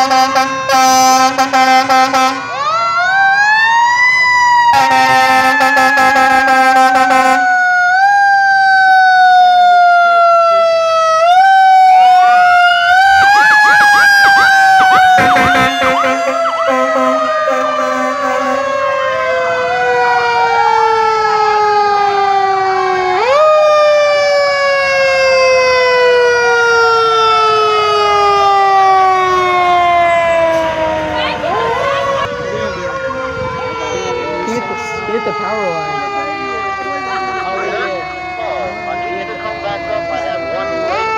Hit the power line. Oh, yeah. I need to come back up. I have one leg.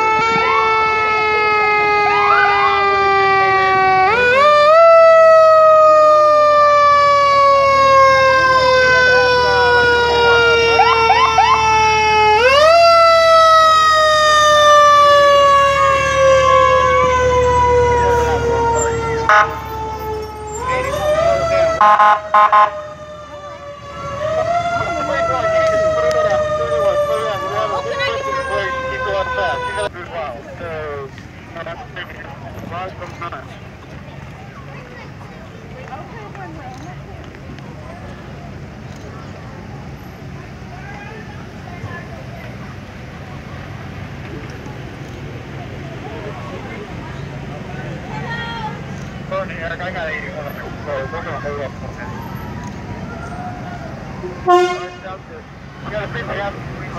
Eric, I got 81 of them, so we're going to hold up for a minute. You got to think we have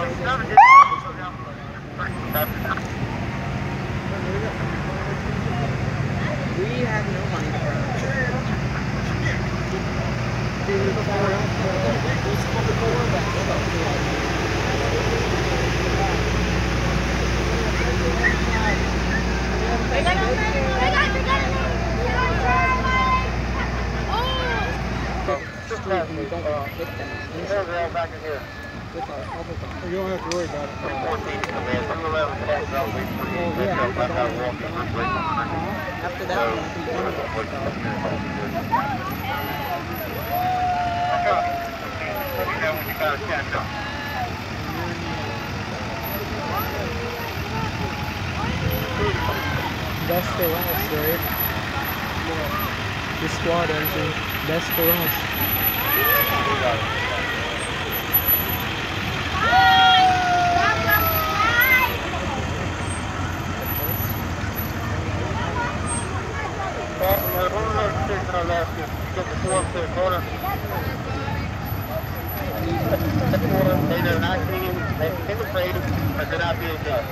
We have no money for it. don't hit them. They're back in here. You don't have to worry about it. 14 to the man. Some 11 cats out waiting for you. After that one, we can Best for us, right? The squad engine. Best for us. They do not clean, they're afraid, but they're not being done.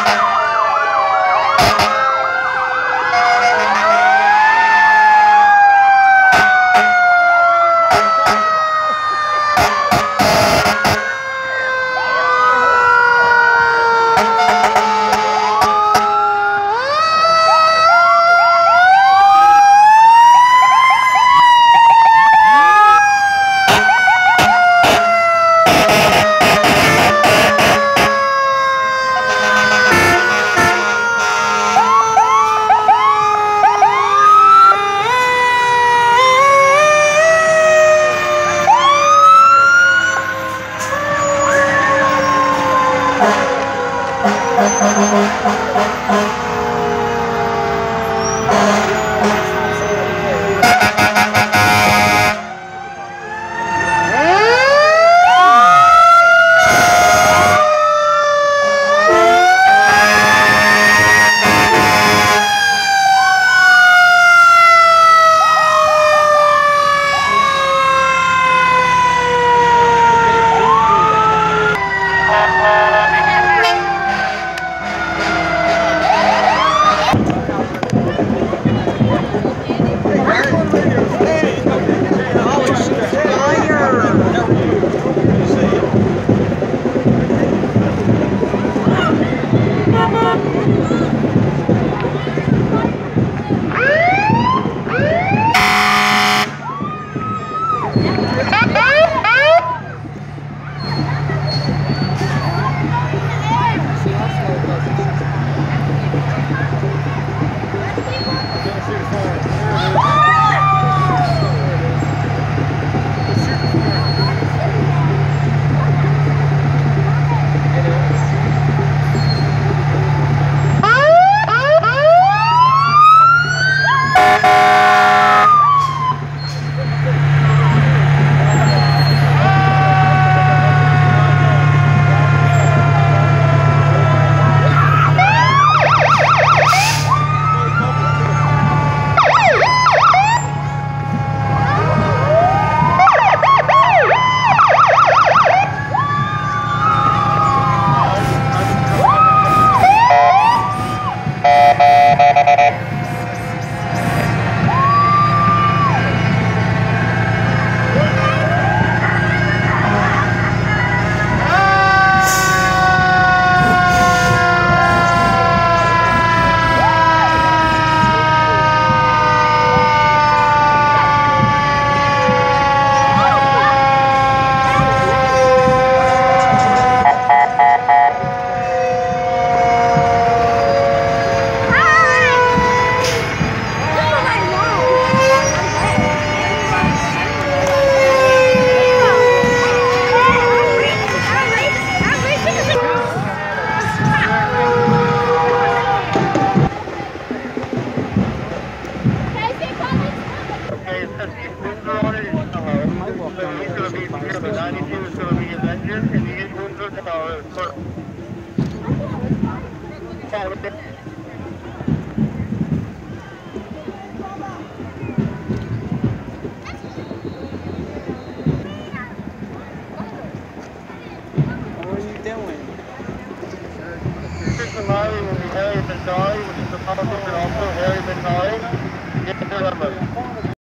Somali will be Harry Bendali, which is the politician also Harry Bendali. Get the number.